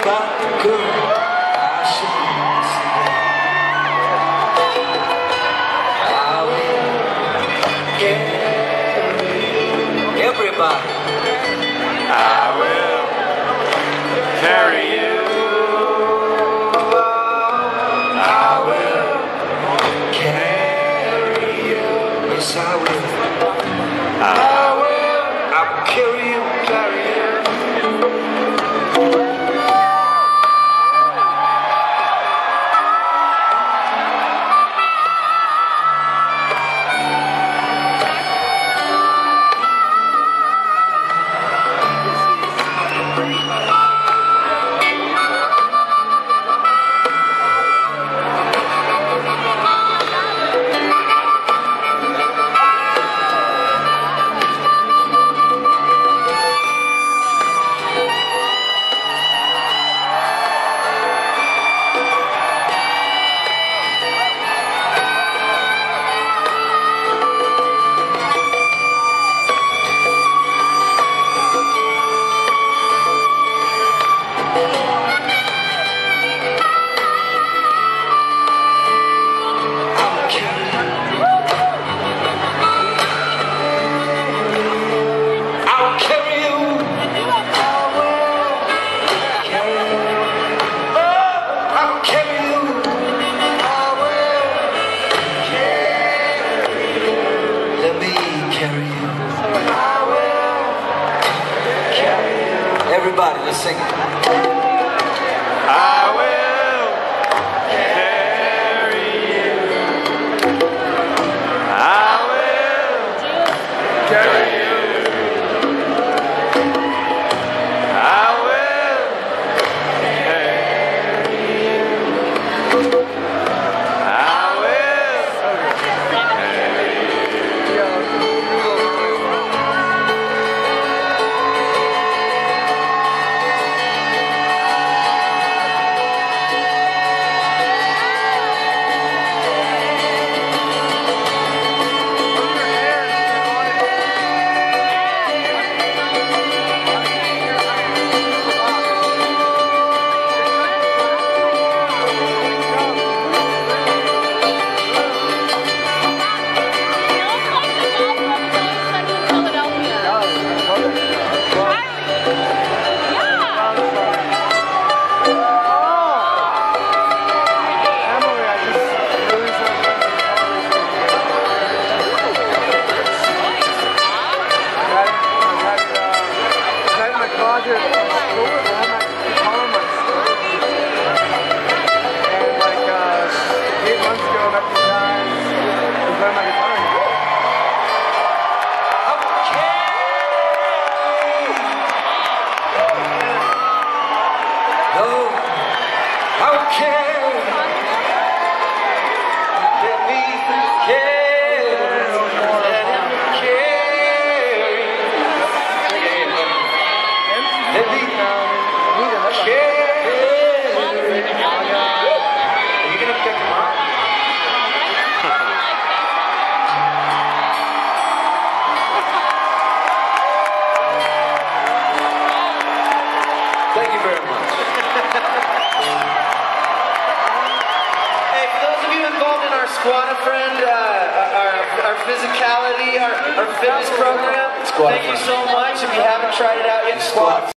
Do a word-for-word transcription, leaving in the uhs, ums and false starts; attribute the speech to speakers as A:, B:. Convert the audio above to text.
A: about the girl I should I will carry everybody. I will carry you. I will carry you. Yes, I will. I will. I will carry you, carry you. Everybody, let's sing it. I will carry you. I will carry you. I will carry you. I will carry you. Thank you very much. Hey, for those of you involved in our Squad Friend, uh, our, our physicality, our, our fitness program, thank you so much. If you haven't tried it out yet, Squad